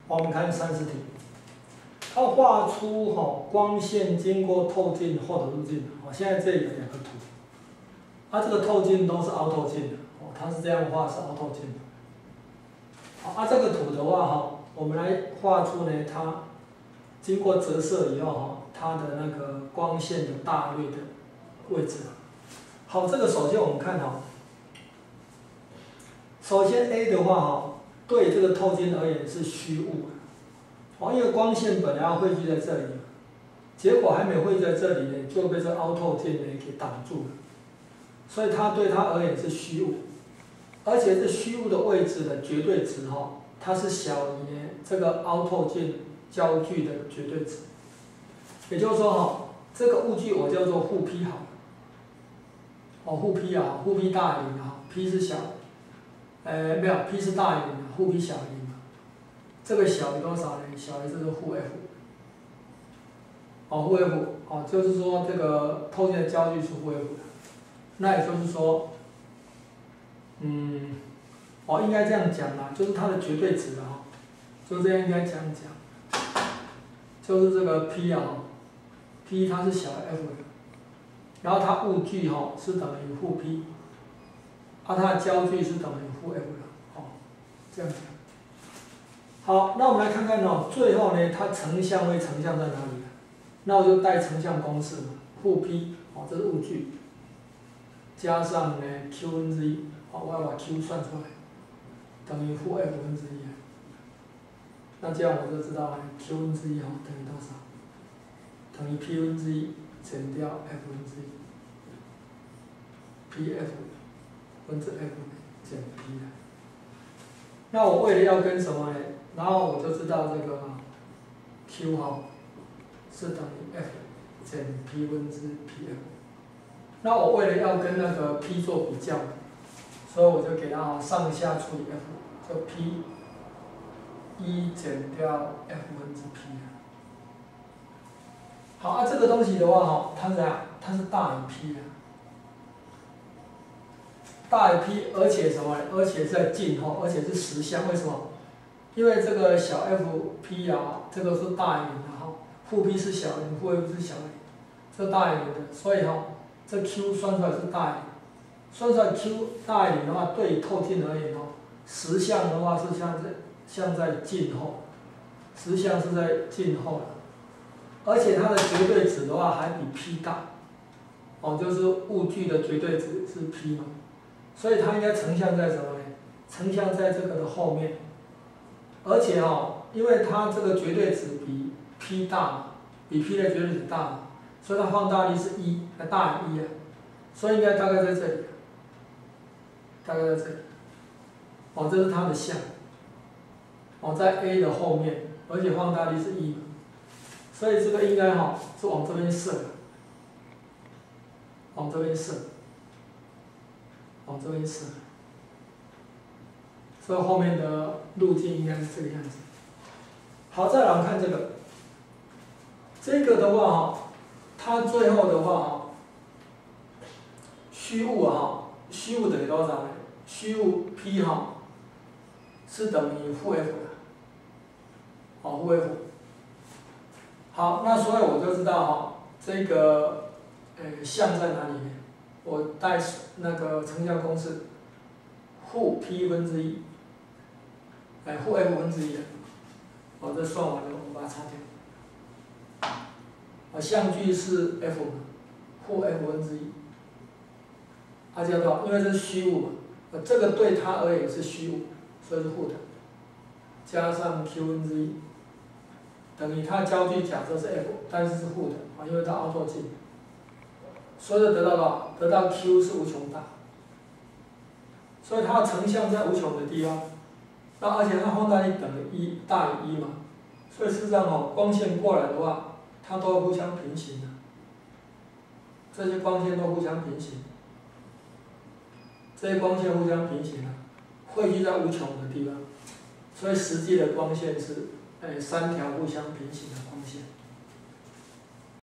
我们看30题，它画出光线经过透镜后的路径。现在这里有2个图，这个透镜都是凹透镜的，它是这样画是凹透镜的。这个图的话我们来画出呢它经过折射以后它的那个光线的大略的位置。好，这个首先我们看首先 A 的话对这个透镜而言是虚物，因为光线本来要汇聚在这里，结果还没汇聚在这里呢，就被这凹透镜呢给挡住了，所以它对它而言是虚物，而且这虚物的位置的绝对值它是小于呢这个凹透镜焦距的绝对值，也就是说这个物距我叫做负 P 好了，负 P 负 P 大于0，P 是小。没有 ，P 是大于0，负 P 小于0，这个小于多少呢？小于这个负 F， 负 F， 就是说这个透镜的焦距是负 F 的，那也就是说，应该这样讲啦，就是它的绝对值就这样应该这样讲，就是这个 P 它是小于 F 的，然后它物距是等于负 P。它的焦距是等于负 F 的，这样子。好，那我们来看看最后呢，它成像会成像在哪里？那我就带成像公式嘛，负 P， 这是物距，加上呢 Q 分之一，我要把 Q 算出来，等于负 F 分之一。那这样我就知道呢 Q 分之一等于多少？等于 P 分之一减掉 F 分之一 ，PF。分之 F 减 P 的，那我为了要跟什么呢？然后我就知道这个 Q 是等于 F 减 P 分之 PF。那我为了要跟那个 P 做比较，所以我就给它上下除以 F， 就 P 减掉 F 分之 P。好，这个东西的话它是怎样？它是大于 P 的。大于 P， 而且什么？而且是在近而且是实相。为什么？因为这个小 f_p 这个是大于0的负 P 是小于0，负 F 是小于0，这大于0的，所以这 Q 算出来是大于0。算出来 Q 大于0的话，对于透镜而言实相的话是像在近后，实相是在近后的，而且它的绝对值的话还比 P 大，就是物距的绝对值是 P 嘛。所以它应该成像在什么呢？成像在这个的后面，而且因为它这个绝对值比 P 大，比 P 的绝对值大，所以它放大率是1，还大于1所以应该大概在这里，大概在这里。这是它的像，在 A 的后面，而且放大率是1，所以这个应该是往这边射的，往这边射。往这边射，所以后面的路径应该是这个样子。好，再来我们看这个，这个的话它最后的话虚物虚物等于多少呢？虚物 P 是等于负 F 的，负 F。好，那所以我就知道这个像在哪里呢？我带那个成像公式，负 P 分之一，负 F 分之一的，这算完了，我把它擦掉。相距是 F 嘛，负 F 分之一，叫做因为这是虚物嘛，这个对它而言是虚物，所以是负的，加上 Q 分之一，等于它焦距假设是 F， 但是是负的，因为它凹透镜。所以得到多少？得到 Q 是无穷大，所以它成像在无穷的地方，那而且它放大率等于大于1嘛，所以事实上光线过来的话，它都互相平行的，这些光线都互相平行，这些光线互相平行汇聚在无穷的地方，所以实际的光线是3条互相平行的光线。